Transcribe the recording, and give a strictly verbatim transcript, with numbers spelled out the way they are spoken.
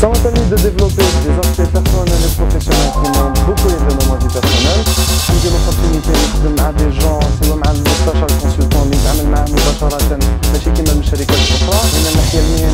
Ça m'a permis de développer des aspects personnels et professionnels qui m'ont beaucoup aidé dans ma vie personnelle. J'ai l'opportunité de نخدم مع des gens سواء مع المستشار الكونسلتون اللي نتعامل معاه مباشرة ماشي كيما الشركات الأخرى. من الناحية المهنية